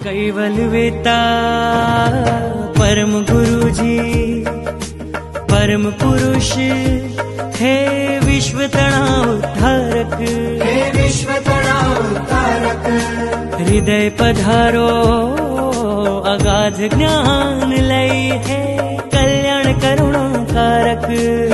Caval वेता परम गुरु जी परम पुरुष हे विश्व तणाव उद्धारक, हे विश्व तणाव उद्धारक। हृदय पधारो अगाध ज्ञान लई है कल्याण करुणा कारक।